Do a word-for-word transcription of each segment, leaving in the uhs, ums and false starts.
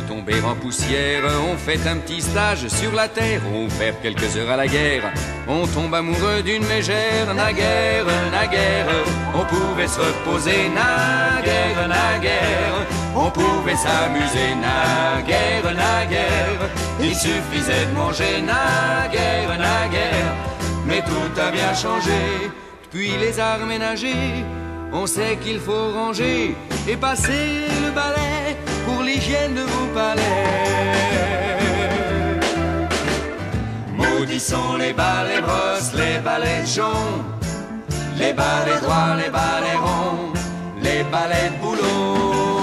tomber en poussière. On fait un petit stage sur la terre, on perd quelques heures à la guerre. On tombe amoureux d'une mégère, naguère, naguère. On pouvait se reposer, naguère, naguère. On pouvait s'amuser, naguère, naguère. Il suffisait de manger, naguère, naguère. Mais tout a bien changé depuis les arts ménagers. On sait qu'il faut ranger et passer le balai pour l'hygiène de vos palais. Maudits sont les balais brosses, les balais joncs, les balais droits, les balais ronds, les balais de boulot.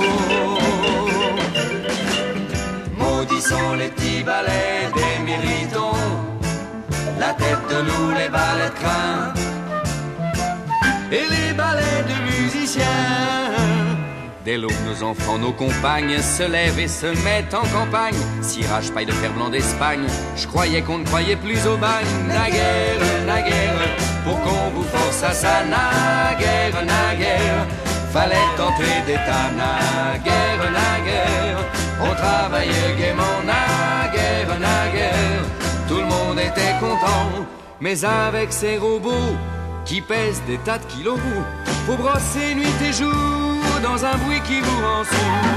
Maudits sont les petits balais des méritons, la tête de loup, les balais de crin et les ballets de musiciens. Dès l'aube, nos enfants, nos compagnes se lèvent et se mettent en campagne. Cirage, paille de fer blanc d'Espagne, je croyais qu'on ne croyait plus au bagne. Naguère, naguère, pour qu'on vous force à ça. Naguère, naguère, fallait tenter d'état. Naguère, naguère, on travaillait gaiement. Naguère, naguère, tout le monde était content. Mais avec ces robots qui pèsent des tas de kilos, faut brosser nuit et jour dans un bruit qui vous rend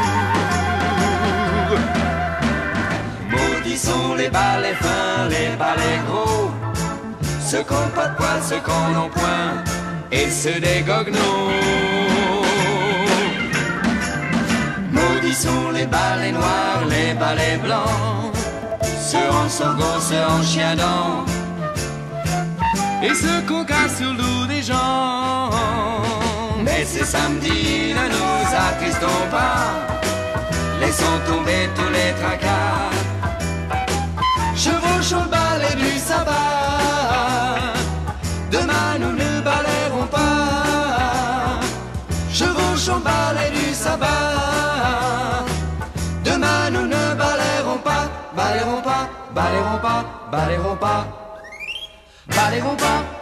sourd. Maudits sont les balais fins, les balais gros, ceux qui n'ont pas de poils, ceux qui en ont point, et ceux des goguenots. Maudits sont les balais noirs, les balais blancs, ceux en sorgho, ceux en chien dent, et ceux qu'on casse sur le dos des gens. Mais c'est samedi, ne nous attristons pas, laissons tomber tous les tracas. Chevauchons le balai du sabbat, demain nous ne balayerons pas. Chevauchons le balai du sabbat, demain nous ne balayerons pas. Balayerons pas, balayerons pas, balayerons pas, balayerons pas.